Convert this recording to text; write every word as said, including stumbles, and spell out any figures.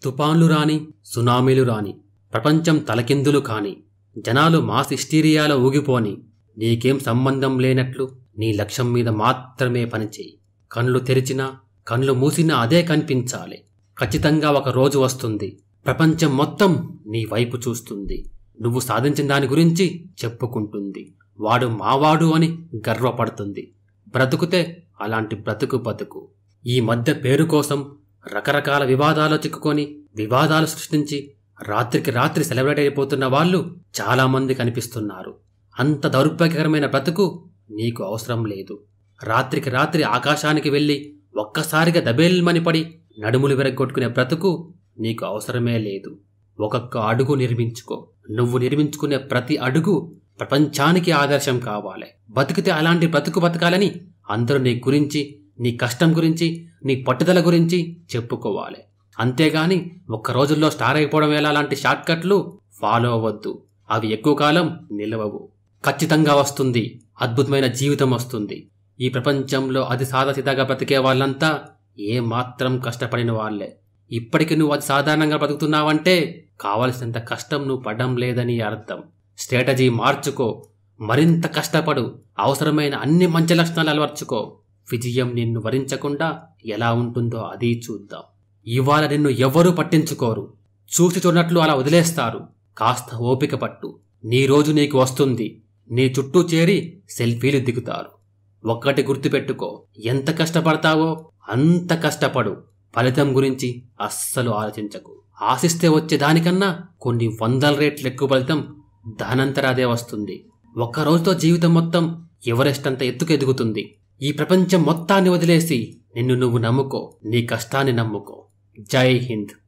తుపాన్లు రాని, సునామీలు రాని, ప్రపంచం తలకిందులు కాని, జనాలు మాస్ హిస్టీరియాలో ఊగిపోని, నీకేం సంబంధం లేనట్లు నీ లక్ష్యం మీద మాత్రమే పనిచేయి. కళ్ళు తెరిచినా కళ్ళు మూసినా అదే కనిపించాలి. ఖచ్చితంగా ఒక రోజు వస్తుంది, ప్రపంచం మొత్తం నీ వైపు చూస్తుంది. నువ్వు సాధించిన దాని గురించి చెప్పుకుంటుంది. వాడు మావాడు అని గర్వపడుతుంది. బ్రతుకుతే అలాంటి బ్రతుకు బతుకు. ఈ మధ్య పేరు కోసం రకరకాల వివాదాలు చిక్కుకొని వివాదాలు సృష్టించి రాత్రికి రాత్రి సెలబ్రేట్ అయిపోతున్న వాళ్ళు చాలామంది కనిపిస్తున్నారు. అంత దౌర్భాగ్యకరమైన బ్రతుకు నీకు అవసరం లేదు. రాత్రికి రాత్రి ఆకాశానికి వెళ్ళి ఒక్కసారిగా దబేల్మని పడి నడుములు విరగొట్టుకునే బ్రతుకు నీకు అవసరమే లేదు. ఒక్కొక్క అడుగు నిర్మించుకో. నువ్వు నిర్మించుకునే ప్రతి అడుగు ప్రపంచానికి ఆదర్శం కావాలి. బతికితే అలాంటి బ్రతుకు బతకాలని అందరూ నీ గురించి, నీ కష్టం గురించి, నీ పట్టుదల గురించి చెప్పుకోవాలి. అంతేగాని ఒక్క రోజుల్లో స్టార్ అయిపోవడం ఎలా లాంటి షార్ట్ కట్లు ఫాలో అవ్వద్దు. అవి ఎక్కువ కాలం నిలవవు. ఖచ్చితంగా వస్తుంది, అద్భుతమైన జీవితం వస్తుంది. ఈ ప్రపంచంలో అది సాదాసీదాగా బ్రతికే వాళ్ళంతా ఏమాత్రం కష్టపడిన వాళ్లే. ఇప్పటికి నువ్వు అది సాధారణంగా బ్రతుకుతున్నావంటే కావలసినంత కష్టం నువ్వు పడడం లేదని అర్థం. స్ట్రాటజీ మార్చుకో, మరింత కష్టపడు, అవసరమైన అన్ని మంచి లక్షణాలు అలవర్చుకో. విజయం నిన్ను వరించకుండా ఎలా ఉంటుందో అది చూద్దాం. ఇవాళ నిన్ను ఎవ్వరూ పట్టించుకోరు, చూసి చూడనట్లు అలా వదిలేస్తారు. కాస్త ఓపిక పట్టు, నీ రోజు నీకు వస్తుంది. నీ చుట్టూ చేరి సెల్ఫీలు దిగుతారు. ఒక్కటి గుర్తుపెట్టుకో, ఎంత కష్టపడతావో అంత కష్టపడు. ఫలితం గురించి అస్సలు ఆలోచించకు. ఆశిస్తే వచ్చే దానికన్నా కొన్ని వందల రేట్లు ఎక్కువ ఫలితం దానంతరా అదే వస్తుంది. ఒక్క రోజుతో జీవితం మొత్తం ఎవరెస్ట్ అంత ఎత్తుకు ఎదుగుతుంది. ఈ ప్రపంచం మొత్తాన్ని వదిలేసి నిన్ను నువ్వు నమ్ముకో, నీ కష్టాన్ని నమ్ముకో. జై హింద్.